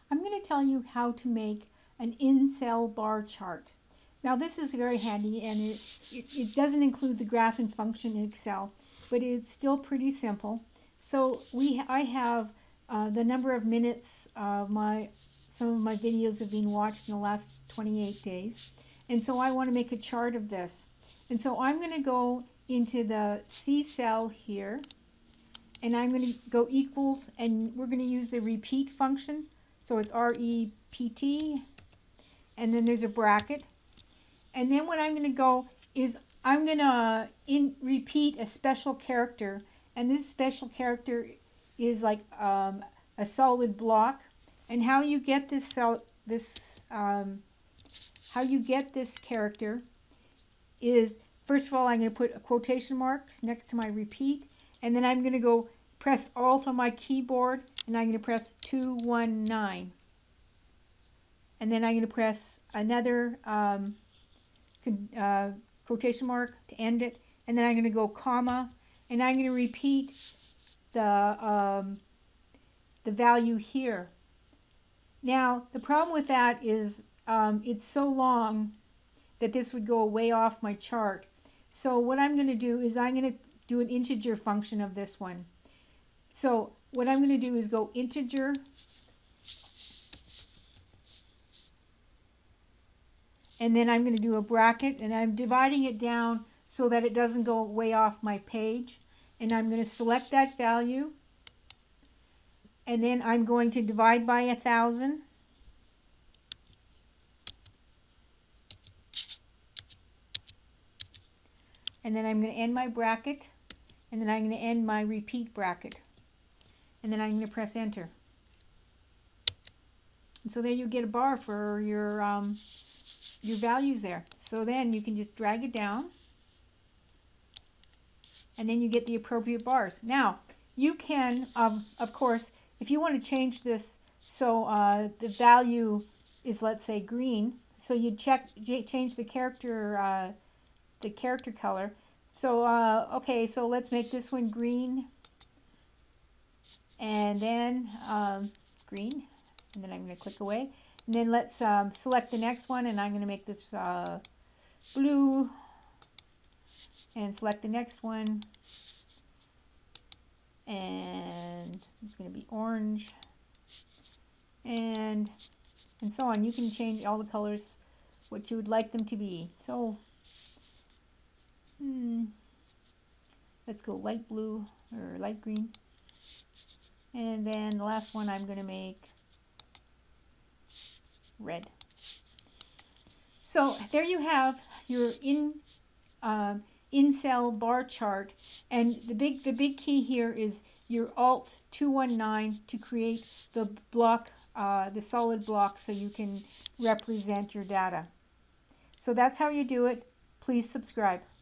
I'm going to tell you how to make an in-cell bar chart. Now this is very handy, and it doesn't include the graphing function in Excel, but it's still pretty simple. So I have the number of minutes some of my videos have been watched in the last 28 days, and so I want to make a chart of this. And so I'm going to go into the C cell here, and I'm going to go equals, and we're going to use the repeat function. So it's R-E-P-T, and then there's a bracket. And then what I'm going to go is I'm going to repeat a special character, and this special character is like a solid block. And how you get this character is, first of all, I'm going to put a quotation marks next to my repeat, and then I'm going to go press Alt on my keyboard, and I'm going to press 219, and then I'm going to press another quotation mark to end it, and then I'm going to go comma, and I'm going to repeat the value here. Now the problem with that is it's so long that this would go way off my chart. So what I'm going to do is I'm going to do an integer function of this one. So what I'm going to do is go integer, and then I'm going to do a bracket, and I'm dividing it down so that it doesn't go way off my page. And I'm going to select that value, and then I'm going to divide by 1,000. And then I'm going to end my bracket, and then I'm going to end my repeat bracket, and then I'm going to press enter. And so there you get a bar for your values there. So then you can just drag it down, and then you get the appropriate bars. Now you can, of course, if you want to change this so the value is, let's say, green, so you change the character color. So okay, so let's make this one green, and then green, and then I'm going to click away, and then let's select the next one, and I'm going to make this blue, and select the next one, and it's going to be orange, and so on. You can change all the colors what you would like them to be. So let's go light blue or light green, and then the last one I'm going to make red. So there you have your in-cell bar chart, and the big key here is your Alt 219 to create the block, the solid block, so you can represent your data. So that's how you do it. Please subscribe.